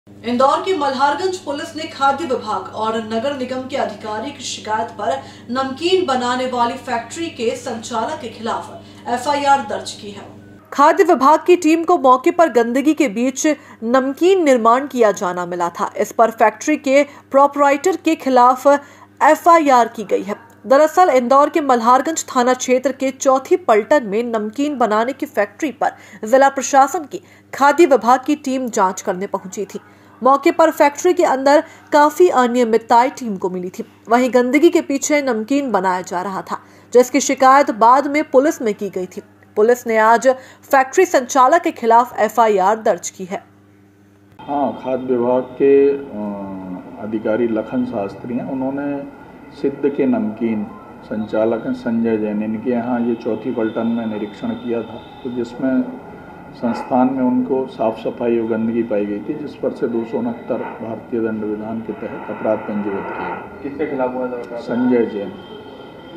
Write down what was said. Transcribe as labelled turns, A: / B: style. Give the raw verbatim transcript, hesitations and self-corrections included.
A: इंदौर की मल्हारगंज पुलिस ने खाद्य विभाग और नगर निगम के अधिकारी की शिकायत पर नमकीन बनाने वाली फैक्ट्री के संचालक के खिलाफ एफ आई आर दर्ज की है। खाद्य विभाग की टीम को मौके पर गंदगी के बीच नमकीन निर्माण किया जाना मिला था। इस पर फैक्ट्री के प्रोपराइटर के खिलाफ एफ आई आर की गई है। दरअसल इंदौर के मल्हारगंज थाना क्षेत्र के चौथी पलटन में नमकीन बनाने की फैक्ट्री पर जिला प्रशासन की खाद्य विभाग की टीम जांच करने पहुंची थी। मौके पर फैक्ट्री के अंदर काफी अनियमितताएं टीम को मिली थी। वहीं गंदगी के पीछे नमकीन बनाया जा रहा था, जिसकी शिकायत बाद में पुलिस में की गई थी। पुलिस ने आज फैक्ट्री संचालक के खिलाफ एफ आई आर दर्ज की है।
B: हाँ, खाद्य विभाग के अधिकारी लखन शास्त्री हैं। उन्होंने सिद्ध के नमकीन संचालक हैं संजय जैन, इनके यहाँ ये चौथी पलटन में निरीक्षण किया था, तो जिसमें संस्थान में उनको साफ सफाई और गंदगी पाई गई थी, जिस पर से दो सौ उनहत्तर भारतीय दंड विधान के तहत अपराध पंजीबद्ध किया।
C: किसके खिलाफ हुआ था?
B: संजय जैन।